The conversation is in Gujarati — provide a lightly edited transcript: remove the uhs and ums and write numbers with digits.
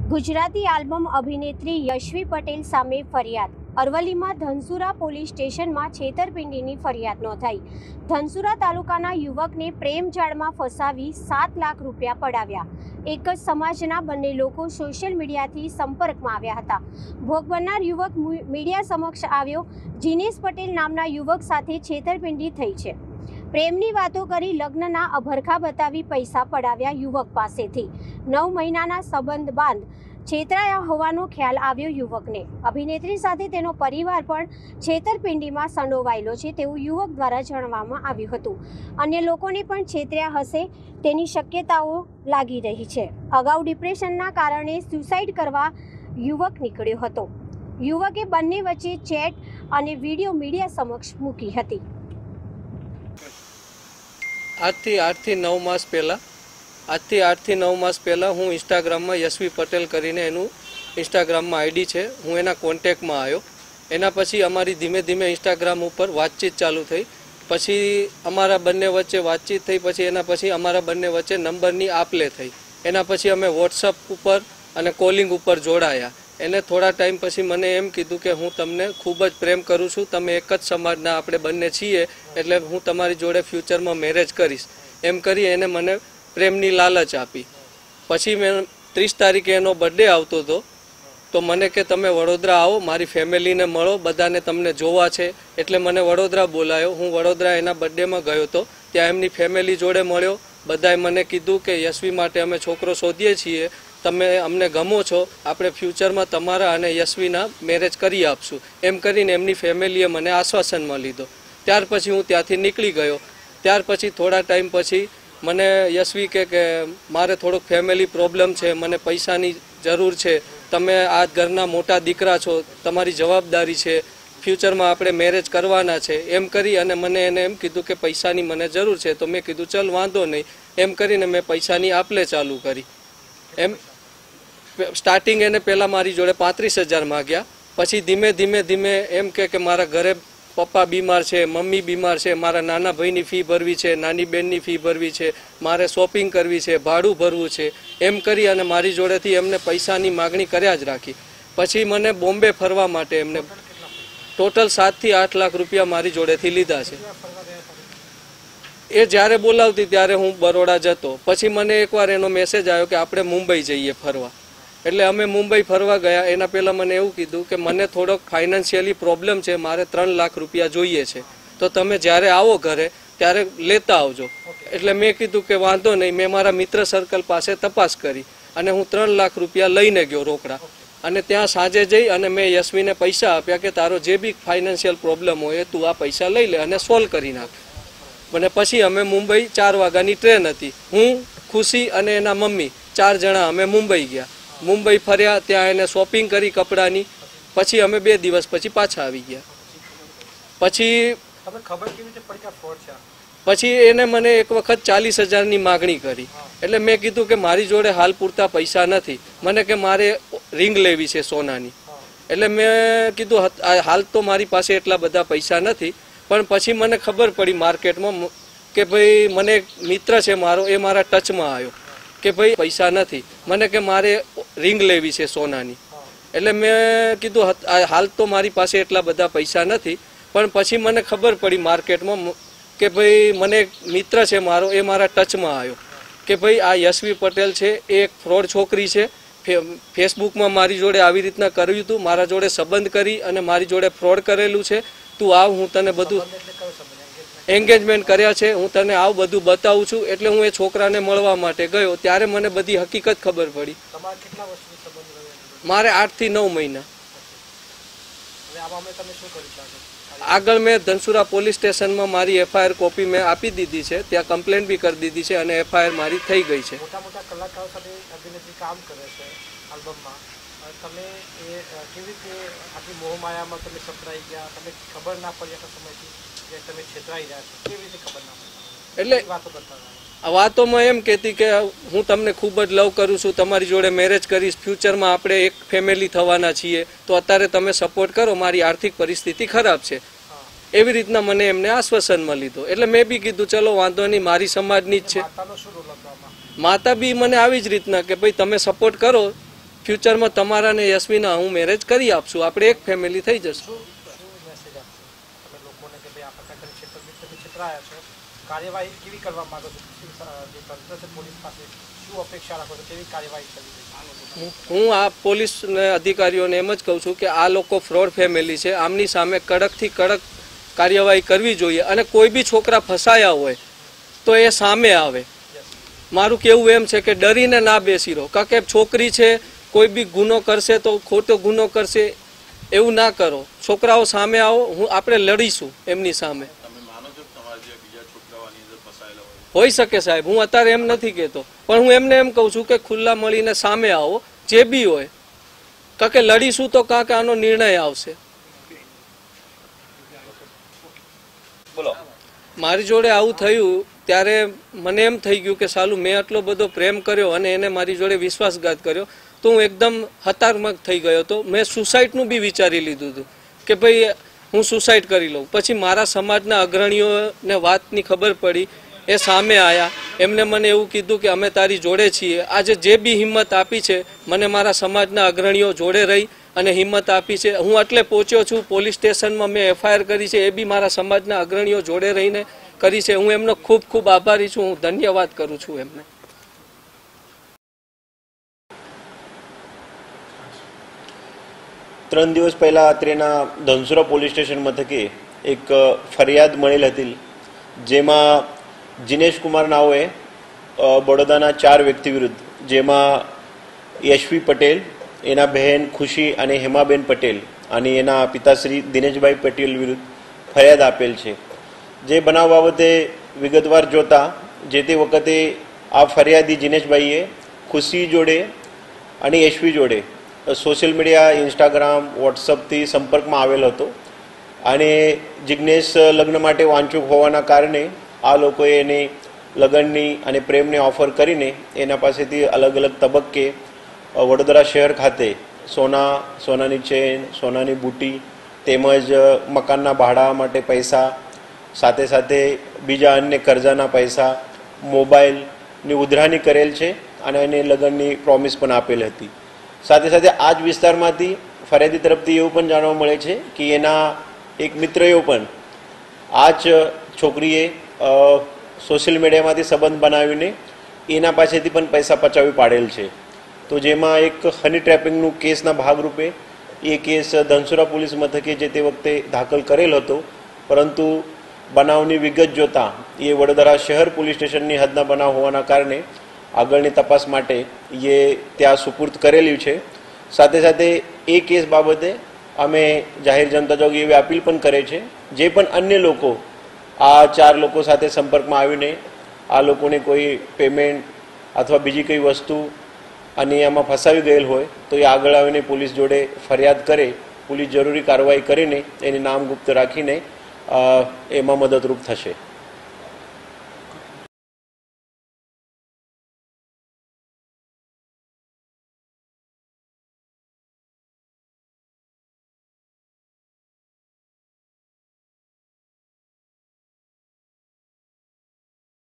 ગુજરાતી આલ્બમ અભિનેત્રી યશવી પટેલ સામે ફરિયાદ। અરવલ્લીમાં ધનસુરા પોલીસ સ્ટેશનમાં છેતરપિંડીની ફરિયાદ નોંધાઈ। ધનસુરા તાલુકાના યુવકને પ્રેમ જાળમાં ફસાવી 7 લાખ રૂપિયા પડાવ્યા। એક જ સમાજના બંને લોકો સોશિયલ મીડિયાથી સંપર્કમાં આવ્યા હતા। ભોગ બનનાર યુવક મીડિયા સમક્ષ આવ્યો। જીનેશ પટેલ નામના યુવક સાથે છેતરપિંડી થઈ છે। પ્રેમની વાતો કરી લગ્નના અભરખા બતાવી પૈસા પડાવ્યા। યુવક પાસેથી 9 મહિનાના સંબંધ બાદ છેતરાયા હોવાનો ખ્યાલ આવ્યો યુવકને। અભિનેત્રી સાથે તેનો પરિવાર પણ છેતરપિંડીમાં સંડોવાયેલો છે તેવું યુવક દ્વારા જણાવવામાં આવ્યું હતું। અન્ય લોકોને પણ છેતર્યા હશે તેની શક્યતાઓ લાગી રહી છે। અગાઉ ડિપ્રેશનના કારણે સુસાઇડ કરવા યુવક નીકળ્યો હતો। યુવકે બંને વચ્ચે ચેટ અને વિડીયો મીડિયા સમક્ષ મૂકી હતી। આજથી 8 થી 9 માસ પહેલાં હું ઇન્સ્ટાગ્રામમાં યશવી પટેલ કરીને એનું ઇન્સ્ટાગ્રામમાં આઈડી છે, હું એના કોન્ટેક્ટમાં આવ્યો। એના પછી અમારી ધીમે ધીમે ઇન્સ્ટાગ્રામ ઉપર વાતચીત ચાલુ થઈ। પછી અમારા બંને વચ્ચે વાતચીત થઈ। પછી એના પછી અમારા બંને વચ્ચે નંબરની આપ-લે થઈ। એના પછી અમે વોટ્સઅપ ઉપર અને કોલિંગ ઉપર જોડાયા। એને થોડા ટાઈમ પછી મને એમ કીધું કે હું તમને ખૂબ જ પ્રેમ કરું છું, તમે એક જ સમાજના આપણે બંને છીએ, એટલે હું તમારી જોડે ફ્યુચરમાં મેરેજ કરીશ, એમ કરી એને મને પ્રેમની લાલચ આપી। પછી મેં 30 તારીખે એનો બર્થડે આવતો હતો, તો મને કે તમે વડોદરા આવો, મારી ફેમિલીને મળો, બધાને તમને જોવા છે, એટલે મને વડોદરા બોલાયો। હું વડોદરા એના બર્થડેમાં ગયો હતો। ત્યાં એમની ફેમિલી જોડે મળ્યો। બધાએ મને કીધું કે યશવી માટે અમે છોકરો શોધીએ છીએ, તમે અમને ગમો છો, આપણે ફ્યુચરમાં તમારા અને યશવીના મેરેજ કરી આપશું, એમ કરીને એમની ફેમિલીએ મને આશ્વાસનમાં લીધો। ત્યાર પછી હું ત્યાંથી નીકળી ગયો। ત્યાર પછી થોડા ટાઈમ પછી મને યશવી કે મારે થોડોક ફેમિલી પ્રોબ્લેમ છે, મને પૈસાની જરૂર છે, તમે આ ઘરના મોટા દીકરા છો, તમારી જવાબદારી છે, ફ્યુચરમાં આપણે મેરેજ કરવાના છે, એમ કરી અને મને એને એમ કીધું કે પૈસાની મને જરૂર છે। તો મેં કીધું ચલ વાંધો નહીં, એમ કરીને મેં પૈસાની આપ-લે ચાલુ કરી। એમ સ્ટાર્ટિંગ એને પહેલાં મારી જોડે 35,000 માગ્યા। પછી ધીમે ધીમે એમ કે મારા ઘરે પપ્પા બીમાર છે, મમ્મી બીમાર છે, મારા નાના ભાઈની ફી ભરવી છે, નાની બહેનની ફી ભરવી છે, મારે શોપિંગ કરવી છે, ભાડું ભરવું છે, એમ કરી અને મારી જોડેથી એમને પૈસાની માગણી કર્યા જ રાખી। પછી મને બોમ્બે ફરવા માટે એમને ટોટલ 7 થી 8 લાખ રૂપિયા મારી જોડેથી લીધા છે। એ જ્યારે બોલાવતી ત્યારે હું બરોડા જતો। પછી મને એકવાર એનો મેસેજ આવ્યો કે આપણે મુંબઈ જઈએ ફરવા, એટલે અમે મુંબઈ ફરવા ગયા। એના પહેલાં મને એવું કીધું કે મને થોડોક ફાઇનાન્શિયલી પ્રોબ્લેમ છે, મારે 3 લાખ રૂપિયા જોઈએ છે, તો તમે જ્યારે આવો ઘરે ત્યારે લેતા આવજો। એટલે મેં કીધું કે વાંધો નહીં। મેં મારા મિત્ર સર્કલ પાસે તપાસ કરી અને હું 3 લાખ રૂપિયા લઈને ગયો રોકડા, અને ત્યાં સાંજે જઈ અને મેં યશવીને પૈસા આપ્યા કે તારો જે બી ફાઇનાન્શિયલ પ્રોબ્લેમ હોય તું આ પૈસા લઈ લે અને સોલ્વ કરી નાખ। અને પછી અમે મુંબઈ 4 વાગ્યાની ટ્રેન હતી, હું, ખુશી અને એના મમ્મી 4 જણા અમે મુંબઈ ગયા। મુંબઈ ફર્યા, ત્યાં એને શોપિંગ કરી કપડાની। પછી અમે 2 દિવસ પછી પાછા આવી ગયા। પછી એને મને એક વખત 40,000ની માગણી કરી। એટલે મેં કીધું કે મારી જોડે હાલ પૂરતા પૈસા નથી, મને કે મારે રિંગ લેવી છે સોનાની। એટલે મેં કીધું હાલ તો મારી પાસે એટલા બધા પૈસા નથી, પણ પછી મને ખબર પડી માર્કેટમાં કે ભાઈ મને એક મિત્ર છે મારો, એ મારા ટચમાં આવ્યો કે ભાઈ પૈસા નથી, મને કે મારે રિંગ લેવી છે સોનાની। એટલે મેં કીધું હાલ તો મારી પાસે એટલા બધા પૈસા નથી, પણ પછી મને ખબર પડી માર્કેટમાં કે ભાઈ મને એક મિત્ર છે મારો, એ મારા ટચમાં આવ્યો કે ભાઈ આ યશવી પટેલ છે, એ એક ફ્રોડ છોકરી છે, ફેસબુકમાં મારી જોડે આવી રીતના કર્યું હતું, મારા જોડે સંબંધ કરી અને મારી જોડે ફ્રોડ કરેલું છે, તું આવ, હું તને બધું એન્ગેજમેન્ટ કર્યા છે, હું તને આવ બધું બતાવું છું। એટલે હું એ છોકરાને મળવા માટે ગયો, ત્યારે મને બધી હકીકત ખબર પડી। મારે 8 થી 9 મહિના। આગળ મેં ધનસુરા પોલીસ સ્ટેશનમાં મારી FIR કોપી મેં આપી દીધી છે, ત્યાં કમ્પ્લેન બી કરી દીધી છે અને FIR મારી થઈ ગઈ છે। તમે એ કેવી રીતે આટલી મોહમાયામાં તમે સપડાઈ ગયા, તમે ખબર ના પડી આટલા સમયથી કે તમે છેતરાઈ રહ્યા છો, કેવી રીતે ખબર ના પડી? એટલે વાતો કરતા વાતોમાં એમ કહેતી કે હું તમને ખૂબ જ લવ કરું છું, તમારી જોડે મેરેજ કરીશ, ફ્યુચરમાં આપણે એક ફેમિલી થવાના છીએ, તો અત્યારે તમે સપોર્ટ કરો, મારી આર્થિક પરિસ્થિતિ ખરાબ છે, એવી રીતના મને એમને આશ્વાસનમાં લીધો। એટલે મેં બી કીધું ચલો વાંધો નહીં, મારી સમાજની જ છે। માતા બી મને આવી જ રીતના કે ભાઈ તમે સપોર્ટ કરો, ફ્યુચરમાં તમારા ને યશવીના હું મેરેજ કરી આપશું, આપણે એક ફેમિલી થઈ જશું. મેસેજ આપશો તમે લોકોને કે ભાઈ આ પ્રકારની તમે છેતરાયા છો, કાર્યવાહી કેવી કરવા માંગો છો? જે તંત્ર છે પોલીસ પાસે શું અપેક્ષા રાખો છો, કેવી કાર્યવાહી કરવી જોઈએ? હું આ પોલીસ અધિકારીઓને એમ જ કહું છું કે આ લોકો ફ્રોડ ફેમિલી છે, આમની સામે કડકથી કડક કાર્યવાહી કરવી જોઈએ અને કોઈ બી છોકરા ફસાયા હોય તો એ સામે આવે. મારું કહેવું એમ છે કે ડરીને ના બેસી રહો, કારણ કે છોકરી છે, કોઈ બી ગુનો કરશે તો ખોટો ગુનો કરશે, એવું ના કરો. છોકરાઓ સામે આવો, આપણે લડીશું એમની સામે. હોઈ શકે સાહેબ, હું અત્યારે એમ નથી કહેતો, પણ હું એમને એમ કહું છું કે ખુલ્લા મળીને સામે આવો, જે બી હોય, કારણ કે લડીશું તો કાંક આનો નિર્ણય આવશે. મારી જોડે આવું થયું ત્યારે મને એમ થઈ ગયું કે સાલું મેં આટલો બધો પ્રેમ કર્યો અને એને મારી જોડે વિશ્વાસઘાત કર્યો, તો હું એકદમ હતારમક થઈ ગયો હતો. મેં સુસાઇડનું બી વિચારી લીધું હતું કે ભાઈ હું સુસાઇડ કરી લઉં. પછી મારા સમાજના અગ્રણીઓને વાતની ખબર પડી, એ સામે આવ્યા, એમને મને એવું કીધું કે અમે તારી જોડે છીએ. આજે જે બી હિંમત આપી છે મને મારા સમાજના અગ્રણીઓ જોડે રહી અને હિંમત આપી છે. હું એટલે પહોંચ્યો છું, પોલીસ સ્ટેશનમાં મેં FIR કરી છે, એ બી મારા સમાજના અગ્રણીઓ જોડે રહીને કરી છે. હું એમનો ખૂબ ખૂબ આભારી છું, હું ધન્યવાદ કરું છું એમને. 3 દિવસ પહેલા અત્રેના ધનસુરા પોલીસ સ્ટેશન મથકે એક ફરિયાદ મળેલ હતી, જેમાં જીનેશ કુમાર નાઓએ બડોદાના 4 વ્યક્તિ વિરુદ્ધ, જેમાં યશવી પટેલ, એના બહેન ખુશી અને હેમાબેન પટેલ અને એના પિતાશ્રી દિનેશભાઈ પટેલ વિરુદ્ધ ફરિયાદ આપેલ છે. જે બનાવ બાબતે વિગતવાર જોતા જે તે વખતે આ ફરિયાદી જીનેશભાઈએ ખુશી જોડે અને યશવી જોડે સોશિયલ મીડિયા, ઇન્સ્ટાગ્રામ, વોટ્સઅપથી સંપર્કમાં આવેલ હતો અને જિજ્ઞેશ લગ્ન માટે વાંચુક હોવાના કારણે આ લોકોએ એને લગ્નની અને પ્રેમની ઓફર કરીને એના પાસેથી અલગ અલગ તબક્કે વડોદરા શહેર ખાતે સોનાની ચેન, સોનાની બુટી તેમજ મકાનના ભાડા માટે પૈસા, સાથે સાથે બીજા અન્ય કર્જાના પૈસા, મોબાઈલની ઉધરાણી કરેલ છે અને એને લગ્નની પ્રોમિસ પણ આપેલ હતી. સાથે સાથે આ જ વિસ્તારમાંથી ફરિયાદી તરફથી એવું પણ જાણવા મળે છે કે એના એક મિત્રએ પણ આ જ છોકરીએ સોશિયલ મીડિયામાંથી સંબંધ બનાવીને એના પાસેથી પણ પૈસા પચાવી પાડેલ છે. તો જેમાં એક હની ટ્રેપિંગનું કેસના ભાગરૂપે એ કેસ ધનસુરા પોલીસ મથકે જે તે વખતે દાખલ કરેલ હતો, પરંતુ બનાવની વિગત જોતાં એ વડોદરા શહેર પોલીસ સ્ટેશનની હદના બનાવ હોવાના કારણે આગળની તપાસ માટે એ ત્યાં સુપુર્દ કરેલી છે. સાથે સાથે એ કેસ બાબતે અમે જાહેર જનતા જોગી એવી અપીલ પણ કરે છે, જે પણ અન્ય લોકો આ 4 લોકો સાથે સંપર્કમાં આવીને આ લોકોને કોઈ પેમેન્ટ અથવા બીજી કઈ વસ્તુ અને આમાં ફસાવી ગયેલ હોય તો એ આગળ આવીને પોલીસ જોડે ફરિયાદ કરે. પોલીસ જરૂરી કાર્યવાહી કરીને એની નામ ગુપ્ત રાખીને એમાં મદદરૂપ થશે.